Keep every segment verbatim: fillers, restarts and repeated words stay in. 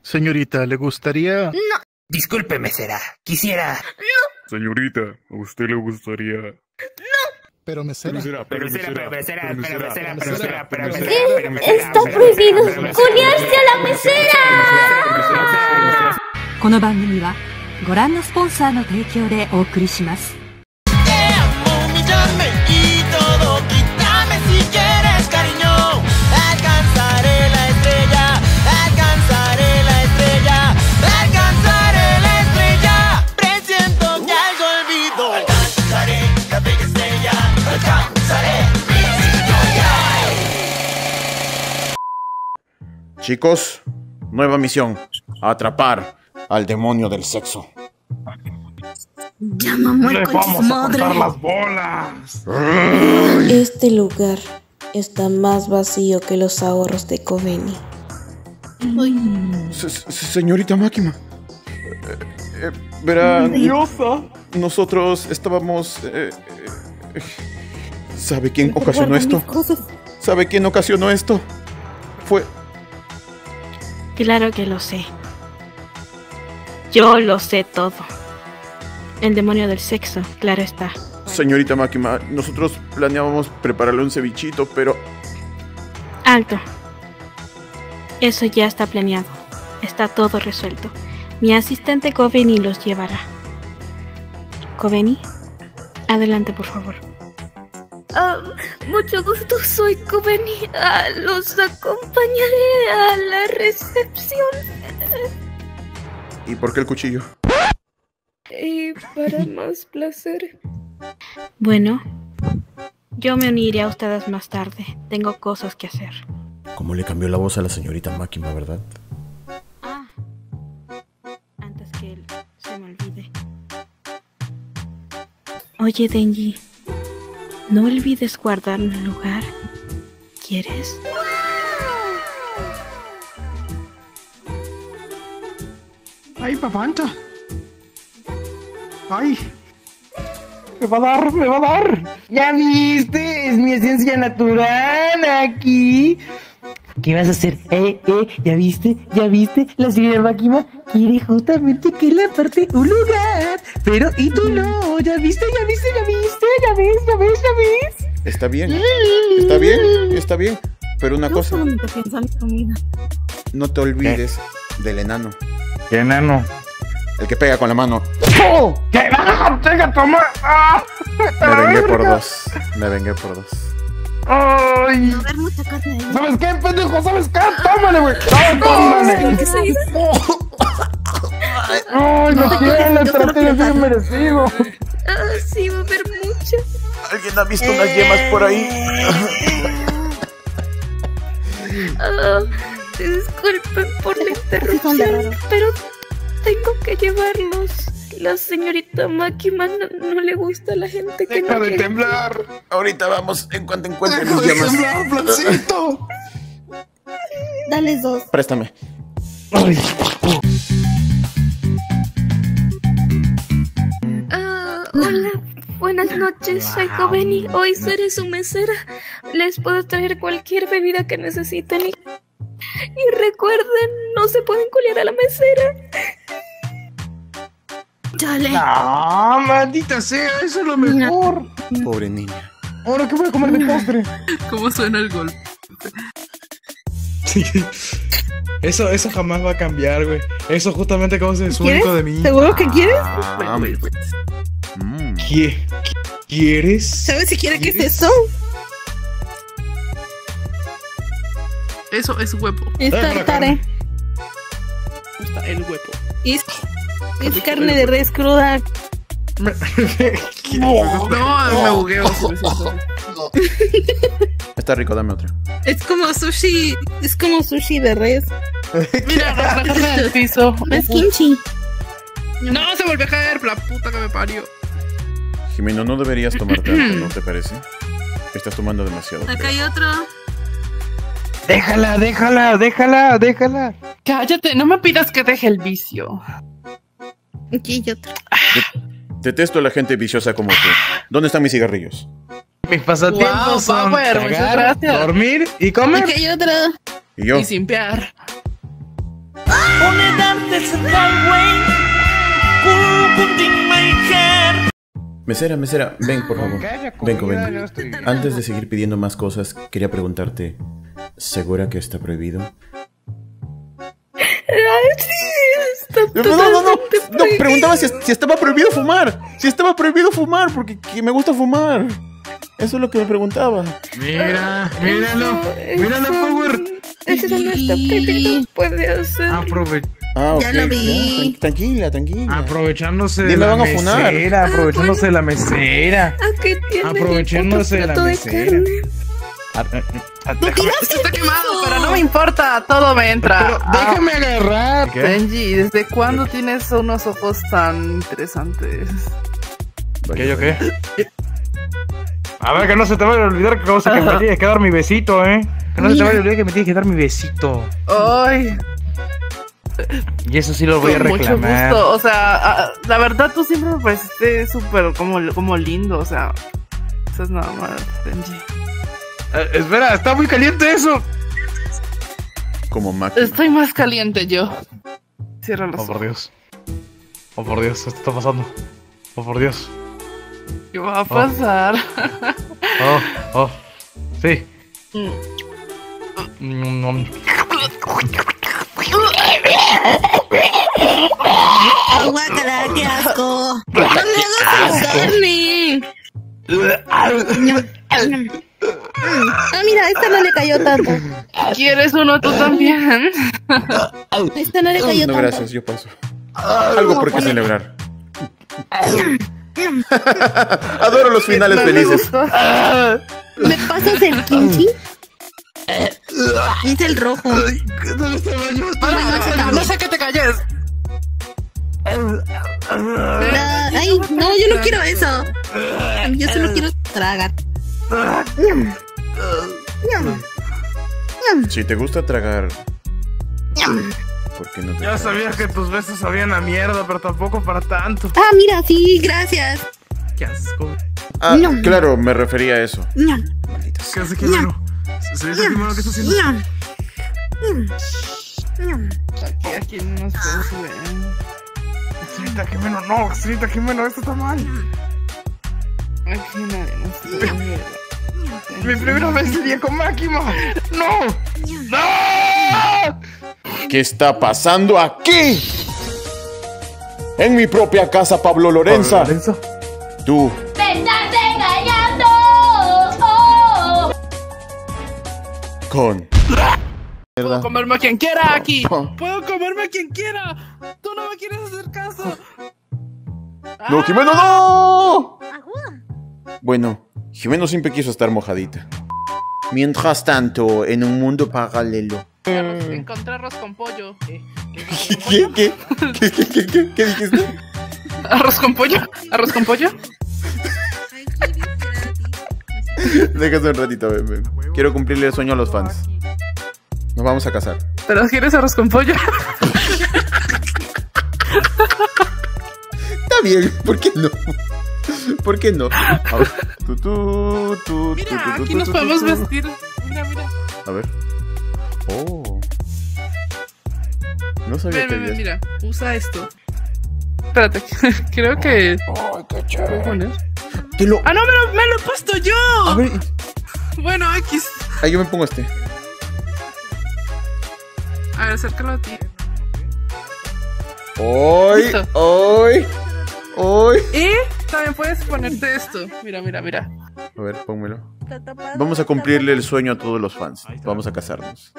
Señorita, ¿le gustaría...? No. Disculpe, mesera. Quisiera... No. Señorita, ¿a usted le gustaría...? No. Pero mesera. Pero mesera, pero mesera, pero mesera, pero mesera, pero mesera, pero mesera, pero mesera. Está prohibido culiarse a la mesera. この番組はご覧のスポンサーの提供でお送りします。 Chicos, nueva misión: atrapar al demonio del sexo. Ya mamá, ¡le vamos a cortar las bolas! Este lugar está más vacío que los ahorros de Kobeni. Se -se Señorita Máquina, eh, eh, verá, ¡Diosa! Nosotros estábamos... Eh, eh, ¿Sabe quién ocasionó esto? ¿Sabe quién ocasionó esto? Fue... Claro que lo sé. Yo lo sé todo. El demonio del sexo, claro está. Señorita Máquina, nosotros planeábamos prepararle un cevichito, pero... Alto. Eso ya está planeado. Está todo resuelto. Mi asistente Kobeni los llevará. Kobeni, adelante por favor. Uh, mucho gusto, soy Kobeni. Uh, los acompañaré a la recepción. ¿Y por qué el cuchillo? Y para más placer. Bueno, yo me uniré a ustedes más tarde. Tengo cosas que hacer. ¿Cómo le cambió la voz a la señorita Máquina, verdad? Ah, antes que él se me olvide. Oye, Denji, no olvides guardar un lugar. ¿Quieres? ¡Ay, papanta! ¡Ay! ¡Me va a dar! ¡Me va a dar! ¿Ya viste? Es mi esencia natural aquí. ¿Qué vas a hacer? ¿Eh? ¿Eh? ¿Ya viste? ¿Ya viste? La señora Máquina quiere justamente que le aparte un lugar. Pero, ¿y tú no? ¿Ya viste? ¿Ya viste? ¿Ya viste? ¿Ya ves? ¿Ya ves? ¿Ya ves? Está bien. Está bien. Está bien. Pero una cosa. No te olvides del enano. ¿Qué enano? El que pega con la mano. ¡Oh! ¿Qué? ¡Ah! ¡Tenga toma! ¡Ah! Me vengué por dos. Me vengué por dos. ¡Ay! A ver, mucha carne ahí. ¿Sabes qué, pendejo? ¿Sabes qué? ¡Tómale, güey! ¡No, tómale! ¿Qué se hizo? ¡Ay, no quiero! ¡El trato es bien merecido! Ah, sí, va a haber muchas. ¿Alguien ha visto unas yemas por ahí? Ah, disculpen por la interrupción, pero tengo que llevarlos. La señorita Máquina no, no le gusta a la gente que ¡Deja no de quiere. temblar! Ahorita vamos en cuanto encuentre ¡Deja mis de yemas. temblar, Flancito! Dale dos. Préstame. Ay. Ah, hola, buenas noches, soy Kobeni. Hoy seré su mesera. Les puedo traer cualquier bebida que necesiten. Y, y recuerden, no se pueden culiar a la mesera. Dale. ¡Ah, maldita sea! ¡Eso es lo mejor! Pobre niña. ¿Ahora qué voy a comer de postre? ¿Cómo suena el golpe? Sí. Eso, eso jamás va a cambiar, güey. Eso justamente causa el ¿Quieres? único de mí. ¿Seguro que quieres? Ah, mm. ¿Qué? ¿Quieres? ¿Sabes siquiera qué es ¿Quieres? eso? Eso es huevo. Es Dale, tartare. Está el huevo. Es, es carne de res cruda. No, me bugueo. Está rico, dame otro. Es como sushi. Es como sushi de res. Mira, la carne del piso. Es kimchi. No, se volvió a caer, la puta que me parió. Jimeno, no deberías tomarte algo, ¿no te parece? Estás tomando demasiado. Acá hay otro. Déjala, déjala, déjala, déjala. Cállate, no me pidas que deje el vicio. Aquí hay otro. Detesto a la gente viciosa como tú. ¿Dónde están mis cigarrillos? Mis pasatiempos Wow, son Power, muchas cagar, gracias. dormir y comer. Aquí hay otro. ¿Y yo? Y simpear. ¡Una Mesera, mesera, ven por favor. Calla, Ven, comida, ven. yo estoy bien. Antes de seguir pidiendo más cosas, quería preguntarte, ¿segura que está prohibido? Ay, sí, está No, no, no, no, totalmente no, preguntaba si, si estaba prohibido fumar. Si estaba prohibido fumar, porque que me gusta fumar. Eso es lo que me preguntaba. Mira, míralo, Eso- míralo, eso- Power. Eso no está prohibido, puede hacer. Aprove Ah, ok, Ya lo vi. ya, tranquila, tranquila. aprovechándose de Ni me la van a funar. mesera, aprovechándose de la mesera. Aquí tiene Aprovechándose de la otro plato mesera. carne. Esto está quemado, pero no me importa, todo me entra. Pero déjame agarrar. ¿Qué? Benji, ¿desde cuándo tienes unos ojos tan interesantes? ¿Qué yo qué? A ver, que no se te vaya a olvidar que, cosa que me tienes que dar mi besito, eh. Que no se te vaya a olvidar que me tienes que dar mi besito. Ay, Y eso sí lo voy a con mucho reclamar. gusto. O sea, a- la verdad tú siempre me pareciste súper como, como lindo, o sea, eso es nada más, Benji. Eh, espera, está muy caliente eso. Como máquina. Estoy más caliente yo. Cierra los Oh, ojos. por Dios. Oh, por Dios, esto está pasando. Oh, por Dios. ¿Qué va a pasar? Oh, oh. Sí. Mm. Mm, Guácala, qué asco. ¡No le hagas el carne! Ah, mira, esta no le cayó tanto. ¿Quieres uno tú también? Esta no le cayó No, tanto. gracias, yo paso. Algo por qué celebrar. Adoro los finales No me felices. gustó. ¿Me pasas el kimchi? Es el rojo. Para, no sé que te calles. Ah, ay, no, yo no quiero eso. Yo solo quiero tragar. Si te gusta tragar, ¿por qué no te Ya tragas? sabía que tus besos sabían a mierda, pero tampoco para tanto. Ah, mira, sí, gracias. Qué asco. Ah, claro, me refería a eso. Maldita sea. ¿Qué hace Jimeno? ¿Señorita Jimeno, qué está haciendo? Aquí, aquí no nos puedes ver. Señorita Jimeno, no, señorita Jimeno, esto está mal. Aquí nadie nos puede ver. Mi primera vez sería con Máquina. ¡No! ¡No! ¿Qué está pasando aquí? En mi propia casa, Pablo Lorenza. ¿Lorenzo? Tú. ¡Me estás engañando! Con. Puedo ¿Verdad? comerme a quien quiera aquí. Oh. Puedo comerme a quien quiera. Tú no me quieres hacer caso. ¡No, Jimeno, no! Bueno, Jimeno siempre quiso estar mojadita. Mientras tanto, en un mundo paralelo. Encontré arroz con pollo. ¿Qué? ¿Qué? ¿Qué? ¿Qué, qué, qué, qué, qué dijiste? ¿Arroz con pollo? ¿Arroz con pollo? Déjate un ratito, ven, ven. Quiero cumplirle el sueño a los fans. Nos vamos a casar. ¿Pero quieres arroz con pollo? Está bien, ¿por qué no? ¿Por qué no? A ver. Tu, tu, tu, Mira, tu, tu, aquí tu, nos tu, podemos tu. vestir. Mira, mira. A ver. Oh. No sabía Ven, que ven, ven, había. mira. Usa esto. Espérate, creo que... Ay, qué ¿Puedo chévere. poner? Te lo... ¡Ah, no! ¡Me lo, me lo he puesto yo! A ver. Bueno, X. Ahí yo me pongo este. A ver, acércalo a ti. Hoy, Listo. hoy, hoy. Y también puedes ponerte esto. Mira, mira, mira. A ver, pónmelo. Vamos a cumplirle el sueño a todos los fans. Vamos a casarnos.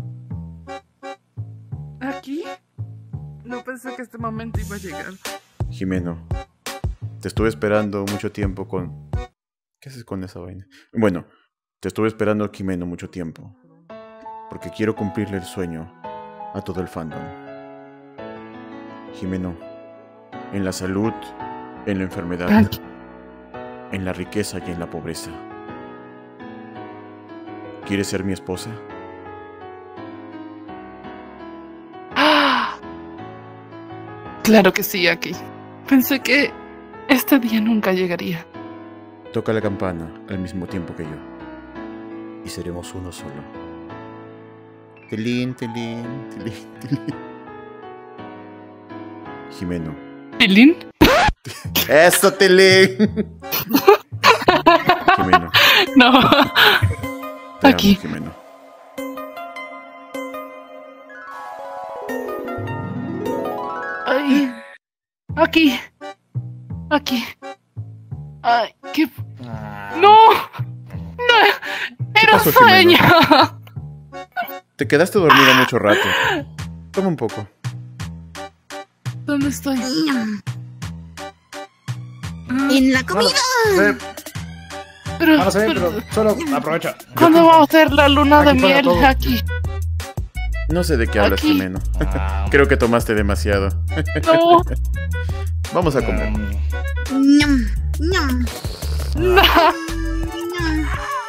¿Aquí? No pensé que este momento iba a llegar. Jimeno, te estuve esperando mucho tiempo con... ¿Qué haces con esa vaina? Bueno, te estuve esperando, Jimeno, mucho tiempo. Porque quiero cumplirle el sueño a todo el fandom. Jimeno, en la salud, en la enfermedad, en la riqueza y en la pobreza. ¿Quieres ser mi esposa? ¡Ah! Claro que sí, aquí. Pensé que este día nunca llegaría. Toca la campana al mismo tiempo que yo. Y seremos uno solo. Tilín, tilín, tilín, tilín. Jimeno. ¿Tilín? ¡Eso, Tilín! Jimeno. No. Te Aquí. amo, Jimeno. Ay. Aquí. Aquí. Ay, qué. ¡No! ¡No! ¡Era pasó, sueño! Te quedaste dormida mucho rato. Toma un poco. ¿Dónde estoy? ¡En la comida! Sí. Pero, Ah, no sé, pero- pero solo aprovecha. ¿Cuándo vamos a hacer la luna de Aquí para miel todos. aquí? No sé de qué hablas, Aquí. Jimeno. Creo que tomaste demasiado. No. Vamos a comer. Ñam, ñam, No. ñam.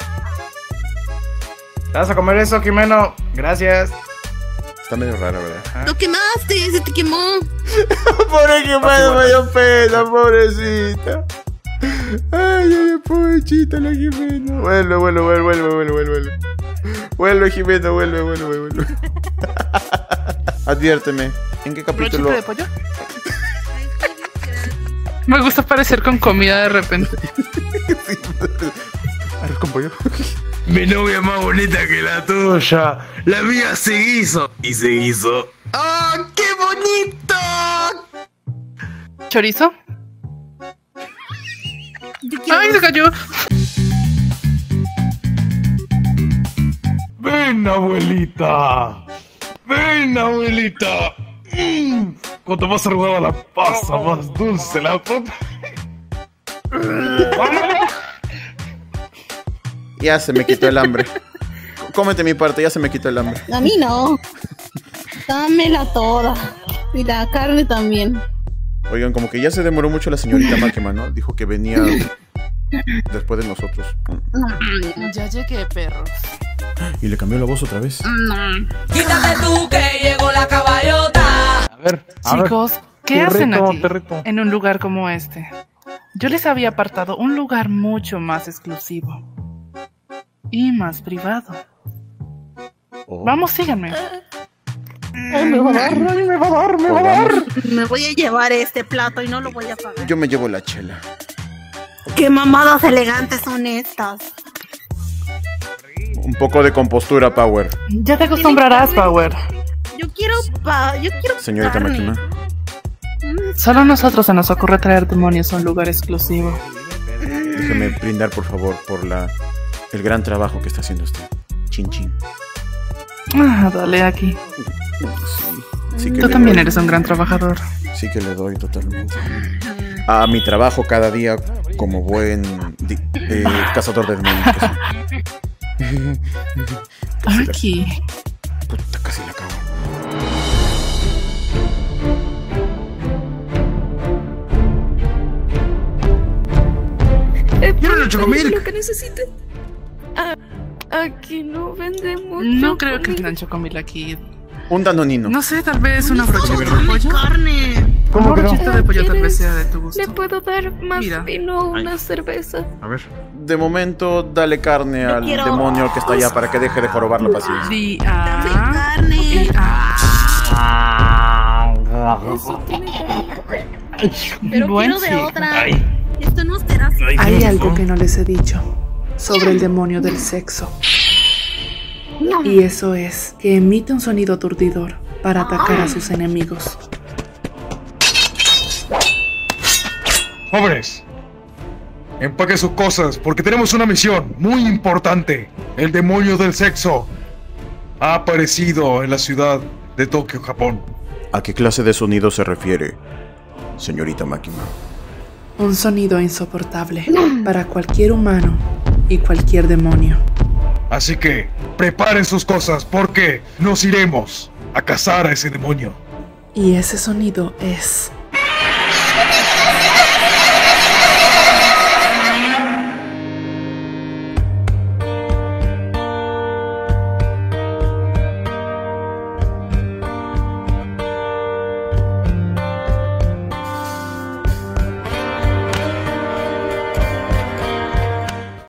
¿Te vas a comer eso, Jimeno? Gracias. Está medio raro, ¿verdad? Lo quemaste, se te quemó. Pobre Jimeno, me dio pena, pobrecita. Ay, ay, pobrecita la Jimeno. Vuelve, vuelve, vuelve, vuelve, vuelve, vuelve. Vuelve, Jimeno, vuelve, vuelve, vuelve, vuelve. Adviérteme, ¿en qué capítulo? ¿Brochita de pollo? Me gusta parecer con comida de repente. Arroz con pollo. Mi novia más bonita que la tuya. La mía se hizo. Y se hizo. ¡Ah, qué bonito! ¿Chorizo? Yo quiero- ¡Ay, se cayó! Ven, abuelita. Ven, abuelita. Mm. Cuanto más arrugada la pasa, más dulce la papa. Ya se me quitó el hambre. Cómete mi parte, ya se me quitó el hambre. A mí no. Dámela toda. Y la carne también. Oigan, como que ya se demoró mucho la señorita Máquina, ¿no? Dijo que venía después de nosotros. Ya llegué, perros. Y le cambió la voz otra vez. Quítate tú que llegó la caballota. A ver, a ver. Chicos, ¿qué Perrito, hacen aquí? perrito. En un lugar como este. Yo les había apartado un lugar mucho más exclusivo. Y más privado. Oh. Vamos, síganme. Ay, me va a dar, ay, me va a dar, me va a dar. Me voy a llevar este plato y no lo voy a pagar. Yo me llevo la chela. Qué mamadas elegantes son estas. Un poco de compostura, Power. Ya te acostumbrarás, Power. Yo quiero pa, yo quiero Señorita carne. Máquina. Solo a nosotros se nos ocurre traer demonios a un lugar exclusivo. Déjeme brindar, por favor, por la el gran trabajo que está haciendo usted. Chin chin. Ah, dale aquí. Sí que Tú le también doy. eres un gran trabajador. Sí que le doy totalmente. A mi trabajo cada día como buen di- eh, cazador de demonios. que sí. Aquí. Puta, casi la cago. Eh, ¿Quieren el chocomilk? Lo que necesite. Ah, aquí no vendemos. No creo que chocomilk. tengan chocomil aquí. Un danonino. No sé, tal vez una brochita de pollo. Carne. Una ¿Cómo que no? brochita de pollo tal vez ¿Quieres? sea de tu gusto. ¿Le puedo dar más Mira. vino o una cerveza? A ver. De momento, dale carne al quiero- demonio que está allá para que deje de jorobar la paciencia. Di Dame A. carne. Di A. Eso tiene que... Pero Buen quiero de chico. otra. Esto no será así. Hay algo que no les he dicho sobre el demonio del sexo. Y eso es que emite un sonido aturdidor para atacar a sus enemigos. Jóvenes, empaque sus cosas porque tenemos una misión muy importante. El demonio del sexo ha aparecido en la ciudad de Tokio, Japón. ¿A qué clase de sonido se refiere, señorita Máquina? Un sonido insoportable para cualquier humano y cualquier demonio. Así que preparen sus cosas porque nos iremos a cazar a ese demonio. Y ese sonido es